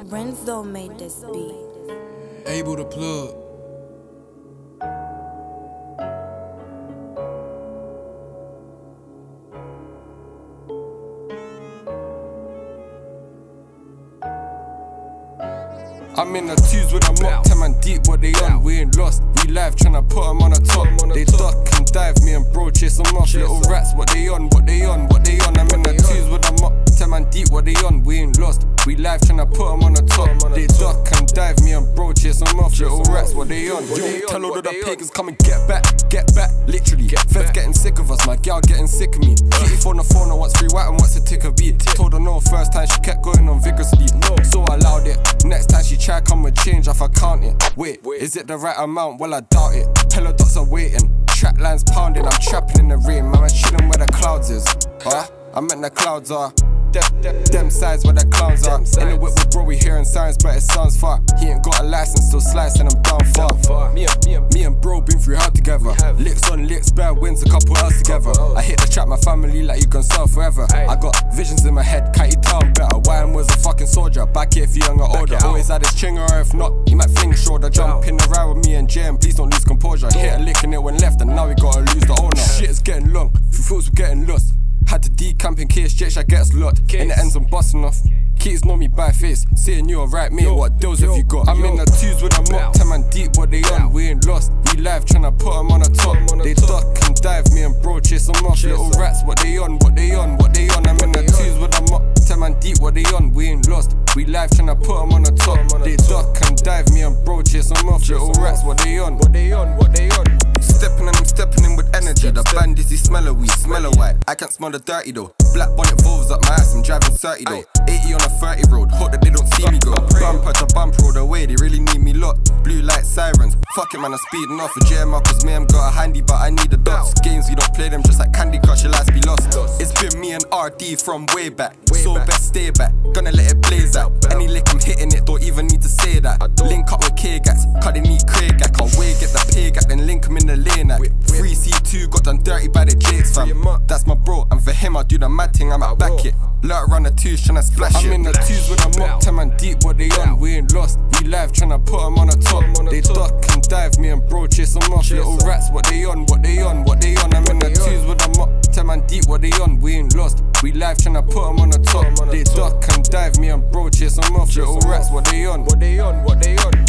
Renzo made this beat. Able to plug. I'm in the twos with a mop, 10 man deep, what they on, we ain't lost. We live tryna put them on the top. They duck and dive, me and bro chase them off. Little rats, what they on, what they on, what they on. I'm in the twos with a mop, 10 man deep, what they on, we ain't lost. We live tryna put them on the top. They duck and dive, me and bro chase them off. Little rats, what they on. Yo, tell all of the pagans come and get back, literally. Feds getting sick of us, my gal getting sick of me. Kitty on the phone, I wants free white and wants to tick a beat. Told her no first time, she kept going on vigorously. So I allowed it. Next time she try come with change off, I count it. Wait, is it the right amount? Well, I doubt it. Hella dots are waiting, track lines pounding. I'm trapping in the rain, man, I'm chilling where the clouds is. I meant the clouds are them sides where the clowns are. In the whip with bro, we hearing signs, but it sounds far. He ain't got a license, still slicing, I'm down far. Me and bro been through hell together. Licks on licks, bare wins, a couple else together. I hit the trap, my family like you can serve forever. I got visions in my head, can't you tell I'm better? Wyan was a fucking soldier, back here if you young or older. Always had his chinger, or if not, he might fling shoulder. Jump in the ride with me and Jay, and please don't lose composure. Hit a lick and it went left, and now we gotta lose the owner. Shit's getting long, through thoughts we're getting lost. Had to decamp in case Jake gets locked. In the ends I'm busting off. Kids know me by face, saying you're right, mate. What deals have you got? I'm in the twos with a mop, 10 man deep, what they on? We ain't lost. We live tryna put them on the top. They duck and dive, me and bro chase them off. Little rats, what they on, what they on, what they on? I'm in the twos with a mop, 10 man deep, what they on? We ain't lost. We live tryna put them on the top. They duck and dive, me and bro chase them off. Little rats, what they on, what they on, what they on? Stepping and I'm stepping in with energy. The band is smell of weed, smell of white. I can't smell the dirty though. Black bonnet volves up my ass, I'm driving 30 though. 80 on a 30 road, hope that they don't see me go. Bumper to bumper all the way, they really need me lot. Blue light sirens, fuck it man, I'm speeding off a JML cause me, I'm got a handy but I need the dots. Games we don't play them just like Candy Crush, your lives be lost. It's been me and RD from way back, so best stay back. Gonna let it blaze out. Any lick I'm hitting it, don't even need to say that. Link up with K-Gats, cause they need Craig. I can't wait, get the pay gap, then link him in the lane at. 3C2 got done dirty by the Jakes fam. That's my bro, and for him I do the mad thing, I'm at back it. Lurk around the twos tryna splash it. I'm in the twos with a mop, 10 man deep, what they on? We ain't lost. We live tryna put them on the top. They duck and dive, me and bro chase them off. Little rats, what they on, what they on, what they on? I'm in the twos with a mop, 10 man deep, what they on? We ain't lost. We live tryna put them on the top. They duck and dive, me and bro chase them off. Little rats, what they on, what they on, what they on?